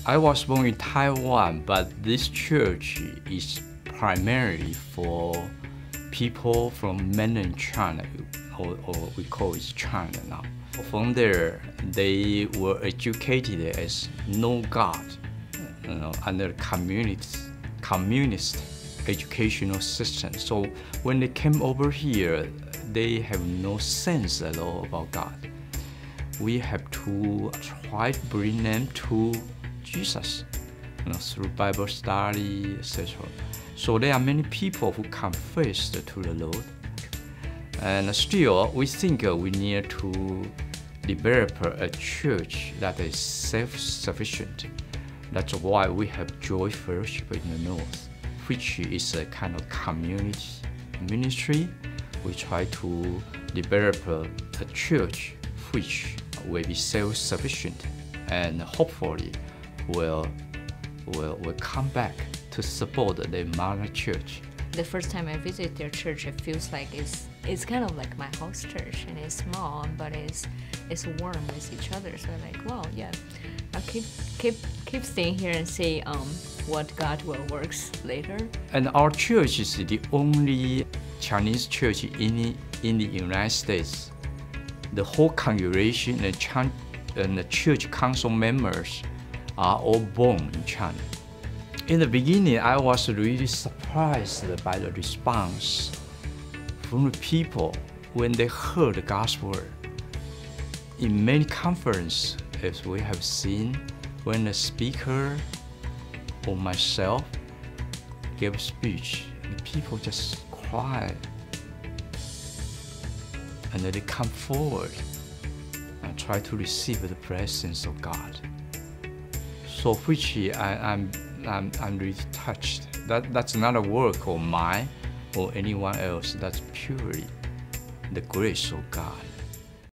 I was born in Taiwan, but this church is primarily for people from mainland China, or we call it China now. From there, they were educated as no God, under communist educational system. So when they came over here, they have no sense at all about God. We have to try to bring them to Jesus, through Bible study, etc. So there are many people who come first to the Lord. And still, we think we need to develop a church that is self-sufficient. That's why we have Joy Fellowship in the North, which is a kind of community ministry. We try to develop a church which will be self-sufficient and hopefully will come back to support the mother church. The first time I visit their church, it feels like it's kind of like my house church, and it's small, but it's warm with each other. So I'm like, wow, yeah, I'll keep staying here and see what God will works later. And our church is the only Chinese church in the United States. The whole congregation and the church council members are all born in China. In the beginning, I was really surprised by the response from the people when they heard the gospel. In many conferences, as we have seen, when the speaker or myself gave a speech, the people just cried. And then they come forward and try to receive the presence of God. So which I'm really touched. That's not a work of mine or anyone else. That's purely the grace of God.